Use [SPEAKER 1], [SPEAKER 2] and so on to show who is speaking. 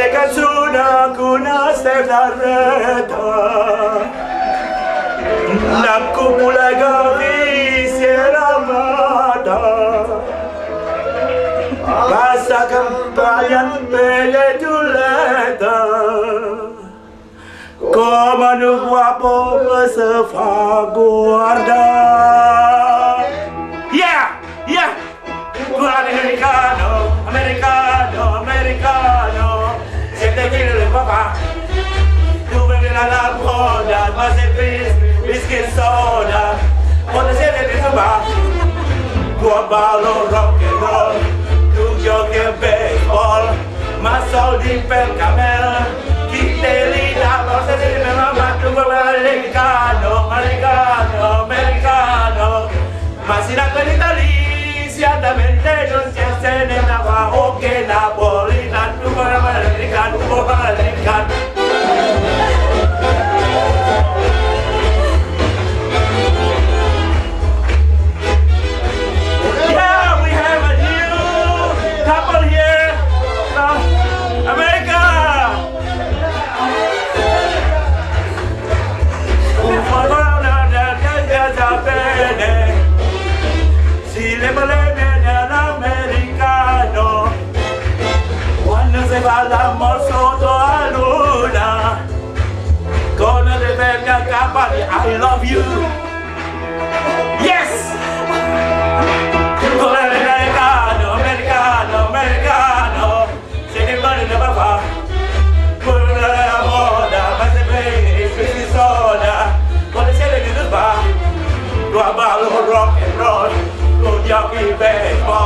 [SPEAKER 1] le canzoni con la reta, la cúpula che si era amata, passa campagna per le giulletta, come un guapo si fa guardare. Yeah, yeah, tu americano, americano, americano, siete qui nel papà, tu bevi la moda, ma sei whisky e soda, quando siete di bar, tu ballo rock and roll, tu giochi a baseball, ma soldi per camel, chi te li dà, forse ti deve mamma, tu vuoi americano, americano, americano, ma si da quell'Italia, certamente non se ne va, o che napolitano, tu vuoi americano, tu vuoi americano. Si le balene dell'americano quando si fa l'amor sotto la luna con le vecchie a capa di I love you. Yes! Con l'americano, americano, americano, se ne va ne va con la moda, ma se vedi si soda con le sere di bar, tu ballo rock and roll, tu giochi baseball.